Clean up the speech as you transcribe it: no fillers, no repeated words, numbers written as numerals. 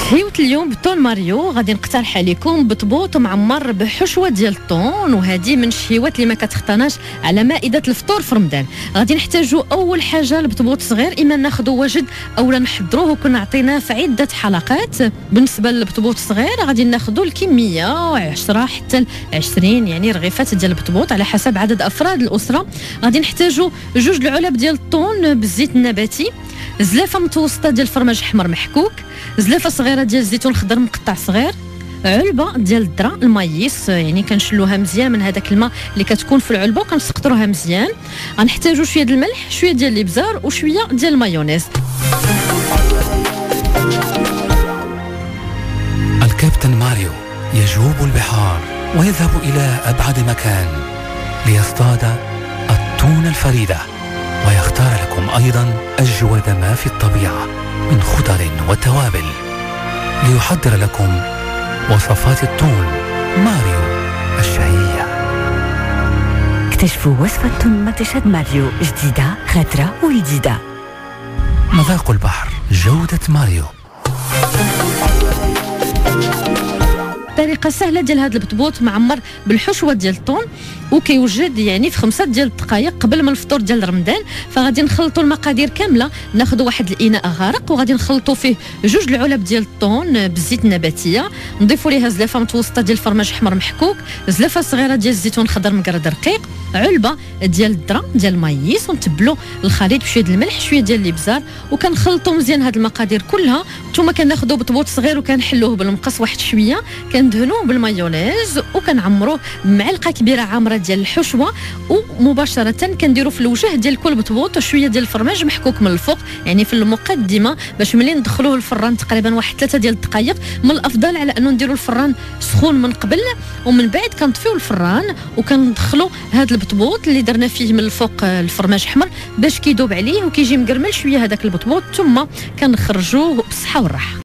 حيوة اليوم بطون ماريو غادي نقترح عليكم بطبوط معمر بحشوه ديال الطون، وهذه من الشهيوات اللي ما كتختناش على مائده الفطور في رمضان. غادي نحتاجوا اول حاجه البطبوط صغير، اما ناخذوا واجد اولا نحضروه وكنا عطيناه في عده حلقات. بالنسبه للبطبوط الصغير غادي ناخذوا الكميه 10 حتى 20 يعني رغيفات ديال البطبوط على حسب عدد افراد الاسره. غادي نحتاجوا 2 العلب ديال الطون بالزيت النباتي، زلافه متوسطه ديال الفرماج احمر محكوك، زلافه صغيره ديال الزيتون خضر مقطع صغير، علبه ديال الذره المايس يعني كنشلوها مزيان من هذاك الماء اللي كتكون في العلبه وكنسقطروها مزيان. غنحتاجوا شويه ديال الملح، شويه ديال الابزار وشويه ديال المايونيز. الكابتن ماريو يجوب البحار ويذهب إلى أبعد مكان ليصطاد التونة الفريدة، ويختار لكم أيضا أجود ما في الطبيعة من خضر وتوابل ليحضر لكم وصفات التون ماريو الشهية. اكتشفوا وصفة تون مطيشة ماريو جديدة خضراء ولذيذة. مذاق البحر، جودة ماريو. طريقه سهله ديال هذا البطبوط معمر بالحشوه ديال الطون، وكيوجد يعني في 5 ديال الدقائق قبل من الفطور ديال رمضان. فغادي نخلطوا المقادير كامله، ناخذوا واحد الاناء غارق وغادي نخلطوا فيه 2 العلب ديال الطون بالزيت النباتيه، نضيفوا ليها زلافه متوسطه ديال الفرماج احمر محكوك، زلافه صغيره ديال الزيتون خضر مقرد رقيق، علبه ديال الذره ديال المايس، ونتبلوا الخليط بشويه ديال الملح شويه ديال الابزار، وكنخلطوا مزيان هاد المقادير كلها. ثم كناخذوا بطبوط صغير وكنحلوه بالمقص واحد شويه، كندهنوه بالمايونيز وكنعمروه بمعلقه كبيره عامره ديال الحشوه، ومباشره كنديروا في الوجه ديال كل بطبوط شويه ديال الفرماج محكوك من الفوق يعني في المقدمه، باش ملي ندخلوه الفران تقريبا واحد 3 ديال الدقائق. من الافضل على انه نديروا الفران سخون من قبل، ومن بعد كنطفيو الفران وكندخلوا هذا البطبوط اللي درنا فيه من الفوق الفرماج احمر باش كيذوب عليه وكيجي مقرمل شويه هذاك البطبوط، ثم كنخرجوه بالصحه والراحه.